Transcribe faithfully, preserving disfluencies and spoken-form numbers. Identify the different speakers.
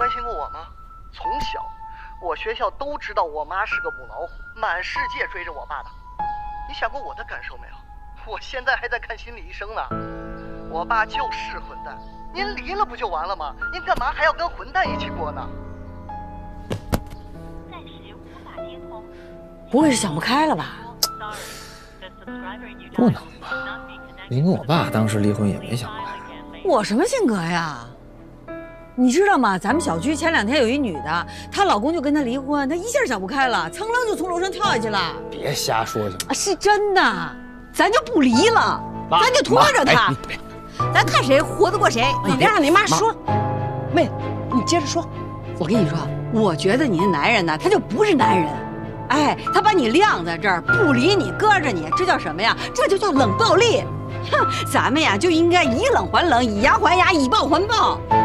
Speaker 1: 关心过我吗？从小，我学校都知道我妈是个母老虎，满世界追着我爸的。你想过我的感受没有？我现在还在看心理医生呢。我爸就是混蛋，您离了不就完了吗？您干嘛还要跟混蛋一起过呢？
Speaker 2: 暂时无法接通。
Speaker 3: 不会是想不开了吧？
Speaker 4: 不能吧？您跟我爸当时离婚也没想不开。
Speaker 3: 我什么性格呀？你知道吗？咱们小区前两天有一女的，她老公就跟她离婚，她一下想不开了，噌楞就从楼上跳下去了。
Speaker 4: 别瞎说行吗？
Speaker 3: 是真的，咱就不离了，咱就拖着她，
Speaker 4: 哎、
Speaker 3: 咱看谁活得过谁。
Speaker 5: 你别让你妈说，妹，你接着说。
Speaker 3: 我跟你说，我觉得你那男人呢，他就不是男人。哎，他把你晾在这儿，不理你，搁着你，这叫什么呀？这就叫冷暴力。哼，咱们呀就应该以冷还冷，以牙还牙，以暴还暴。